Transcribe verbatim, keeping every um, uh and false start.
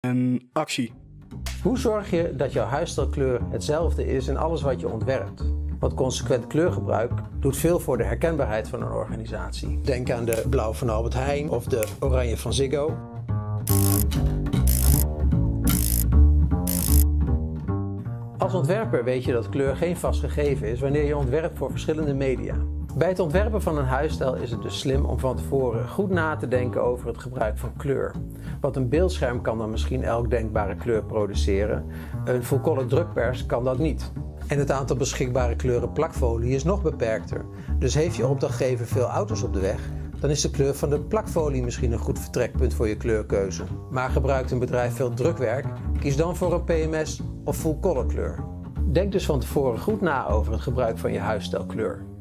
En actie. Hoe zorg je dat jouw huisstijlkleur hetzelfde is in alles wat je ontwerpt? Want consequent kleurgebruik doet veel voor de herkenbaarheid van een organisatie. Denk aan de blauw van Albert Heijn of de oranje van Ziggo. Als ontwerper weet je dat kleur geen vast gegeven is wanneer je ontwerpt voor verschillende media. Bij het ontwerpen van een huisstijl is het dus slim om van tevoren goed na te denken over het gebruik van kleur. Want een beeldscherm kan dan misschien elk denkbare kleur produceren. Een full-color drukpers kan dat niet. En het aantal beschikbare kleuren plakfolie is nog beperkter. Dus heeft je opdrachtgever veel auto's op de weg, dan is de kleur van de plakfolie misschien een goed vertrekpunt voor je kleurkeuze. Maar gebruikt een bedrijf veel drukwerk, kies dan voor een P M S of full-color kleur. Denk dus van tevoren goed na over het gebruik van je huisstijlkleur.